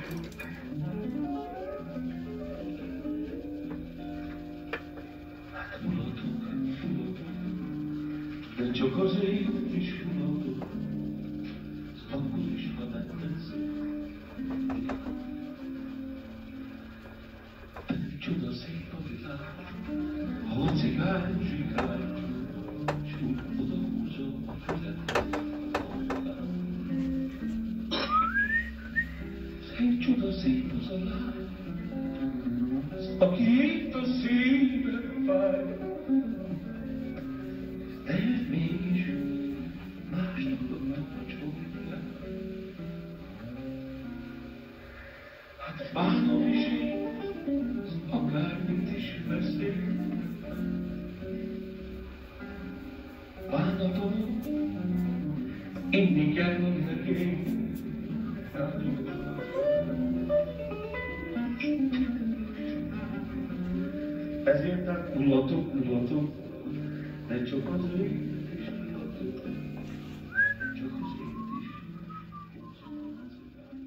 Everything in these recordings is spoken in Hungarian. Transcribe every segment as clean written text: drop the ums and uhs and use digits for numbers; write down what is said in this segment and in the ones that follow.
De csak azért is fulladok, akkor is, ha nem tetszik. Pedig csoda szép a világ, ahol cigány zsigány, s úgy odahúzom a fület. Szép csoda szép az a lány, aki itt a szívem fáj. De mégis másnak adnak a csókját. Hát bánom is én, akármit is veszély. Bánatom, inni kell neki. Ezért hát mulatok, de csak azért is mulatok, csak azért is húzom az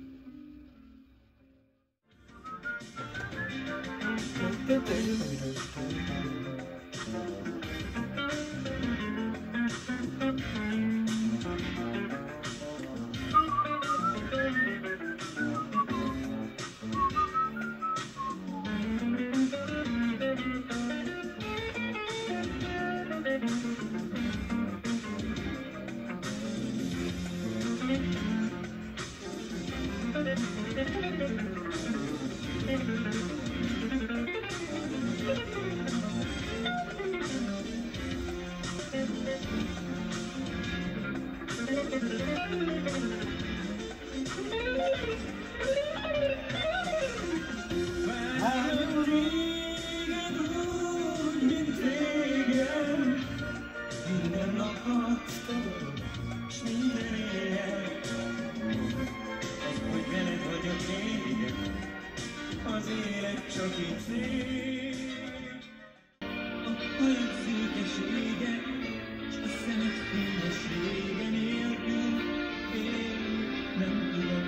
az élet csak itt szép. A hajad székesége, s a szemed fényessége nélkül én nem tudok.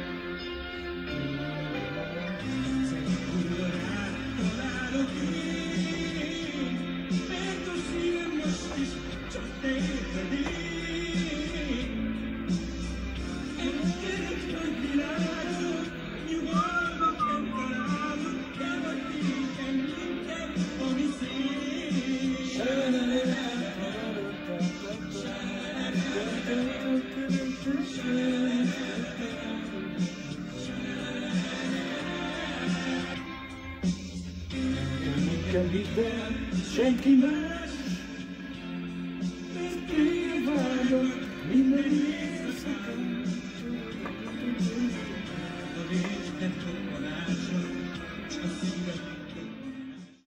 Szegény kurva rád találok én, mert a szívem most is csak te érted én. Engedett nagy világot, nyugalmat nem találod, de vagy nékem minden, ami szép. Nekem hidd, senki más, mert én vágyok minden éjszakán.